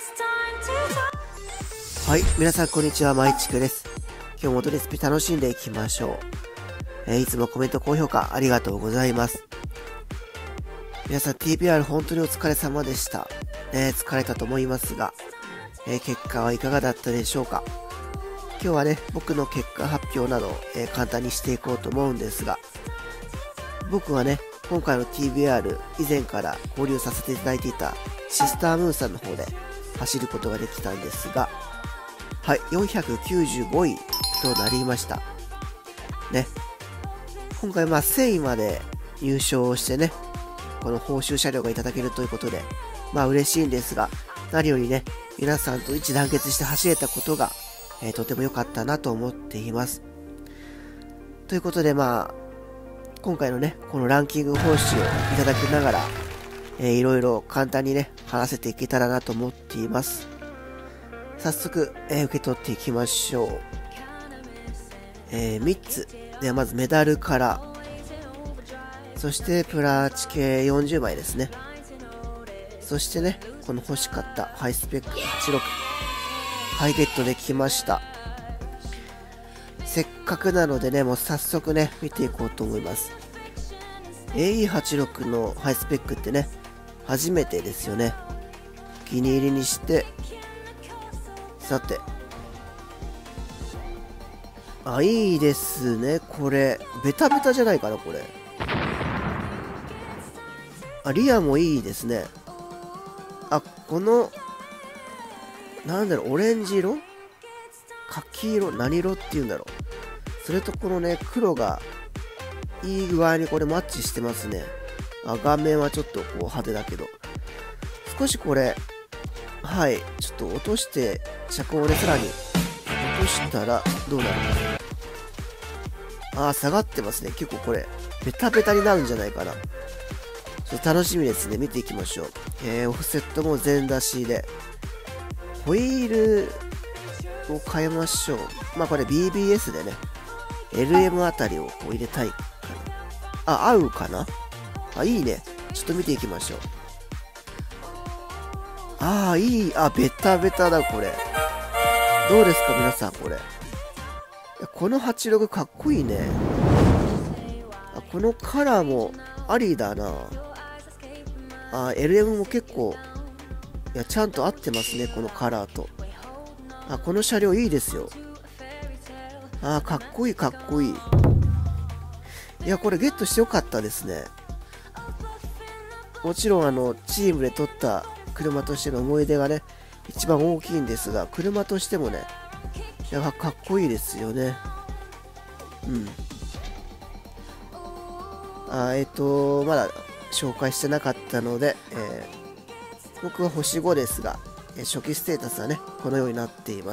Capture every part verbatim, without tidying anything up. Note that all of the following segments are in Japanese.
はい、皆さんこんにちは、まいちくです。今日もドレスピ楽しんでいきましょう。えー、いつもコメント高評価ありがとうございます。皆さん ティービーアール 本当にお疲れ様でした。ね、疲れたと思いますが、えー、結果はいかがだったでしょうか。今日はね、僕の結果発表などを、えー、簡単にしていこうと思うんですが、僕はね、今回の ティービーアール 以前から交流させていただいていたシスタームーンさんの方で走ることができたんですが、はい、よんひゃくきゅうじゅうごいとなりました。ね。今回まあせんいまで入賞してね、この報酬車両がいただけるということで、まあ嬉しいんですが、何よりね、皆さんと一致団結して走れたことが、えー、とても良かったなと思っています。ということでまあ、今回のね、このランキング報酬をいただきながら、えー、いろいろ簡単にね、話せていけたらなと思っています。早速、えー、受け取っていきましょう。えー、みっつ。ではまずメダルから、そしてプラチ系よんじゅうまいですね。そしてね、この欲しかったハイスペックはちじゅうろく。はい、ゲットできました。せっかくなのでね、もう早速ね、見ていこうと思います。エーイーはちじゅうろく のハイスペックってね、初めてですよね。お気に入りにして、さて。あ、いいですね、これ。ベタベタじゃないかな、これ。あ、リアもいいですね。あ、この、なんだろう、オレンジ色柿色何色っていうんだろう。それとこのね、黒が、いい具合にこれマッチしてますね。あ、顔面はちょっとこう派手だけど。少しこれ、はい、ちょっと落として、車高でさらに落としたらどうなるか。あー、下がってますね。結構これ、ベタベタになるんじゃないかな。ちょっと楽しみですね。見ていきましょう。えー、オフセットも全出しで。ホイールを変えましょう。まあこれ ビービーエス でね、エルエム あたりをこう入れたいかな。あ、合うかな。あ、いいね。ちょっと見ていきましょう。ああ、いい。あ、ベタベタだ、これ。どうですか、皆さん、これ。このはちじゅうろくかっこいいね。あ、このカラーもありだな。あ、エルエム も結構、いや、ちゃんと合ってますね、このカラーと。あ、この車両いいですよ。あ、かっこいい、かっこいい。いや、これゲットしてよかったですね。もちろん、あの、チームで撮った車としての思い出がね、一番大きいんですが、車としてもね、いや、かっこいいですよね。うん。あ、えっと、まだ紹介してなかったので、えー、僕は星ごですが、初期ステータスはね、このようになっています。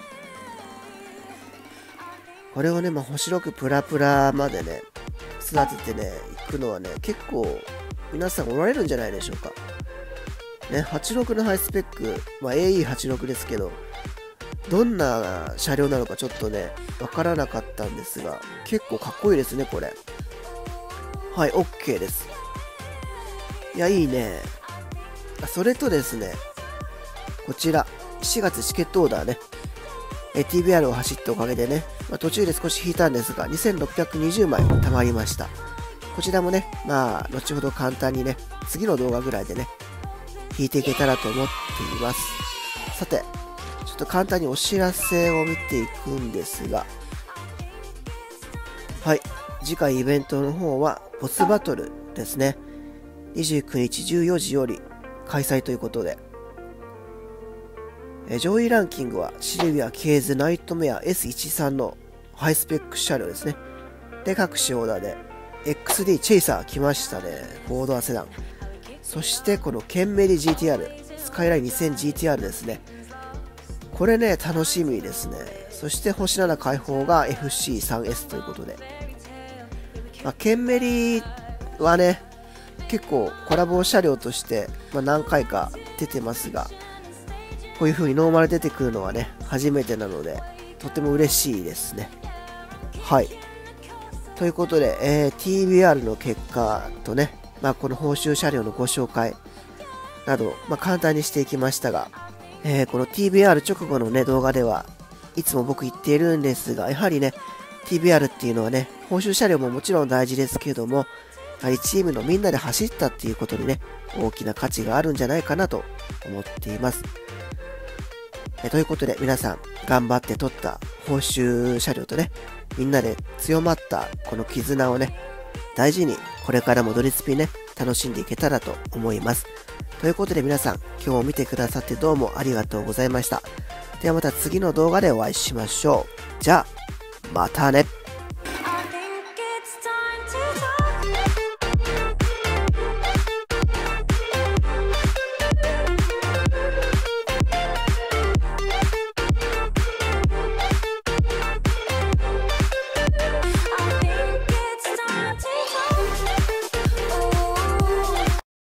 これをね、まあ、星ろくプラプラまでね、育ててね、いくのはね、結構、皆さんおられるんじゃないでしょうか。ね、はちじゅうろくのハイスペック、まあ、エーイーはちじゅうろく ですけど、どんな車両なのかちょっとね、わからなかったんですが、結構かっこいいですね、これ。はい、OK です。いや、いいね。それとですね、こちら、しがつチケットオーダーね、ティービーアール を走ったおかげでね、まあ、途中で少し引いたんですが、にせんろっぴゃくにじゅうまい貯まりました。こちらもね、まあ、後ほど簡単にね、次の動画ぐらいでね、引いていけたらと思っています。さて、ちょっと簡単にお知らせを見ていくんですが、はい、次回イベントの方は、ボスバトルですね。にじゅうくにちじゅうよじより開催ということで、え上位ランキングはシルビア・ケーズ・ナイトメア エスじゅうさん のハイスペック車両ですね。で、各種オーダーで エックスディー チェイサー来ましたね。フォードアセダン。そしてこのケンメリ ジーティーアール、スカイライン にせんジーティーアール ですね。これね、楽しみですね。そして星なな開放が エフシースリーエス ということで。まあ、ケンメリはね、結構コラボ車両として、まあ、何回か出てますが、こういう風にノーマル出てくるのはね、初めてなので、とても嬉しいですね。はい。ということで、えー、ティービーアール の結果とね、まあ、この報酬車両のご紹介など、まあ、簡単にしていきましたが、 えー、この ティービーアール 直後のね、動画ではいつも僕言っているんですが、やはりね、ティービーアール っていうのはね、報酬車両ももちろん大事ですけども、やはりチームのみんなで走ったっていうことにね、大きな価値があるんじゃないかなと思っています。えということで皆さん、頑張って取った報酬車両とね、みんなで強まったこの絆をね、大事にこれからもドリスピね、楽しんでいけたらと思います。ということで皆さん、今日も見てくださってどうもありがとうございました。ではまた次の動画でお会いしましょう。じゃあ、またね。